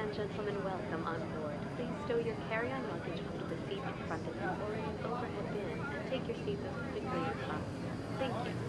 and gentlemen, welcome on board. Please stow your carry-on luggage onto the seat in front of you or in an overhead bin and take your seats as quickly as possible. Thank you.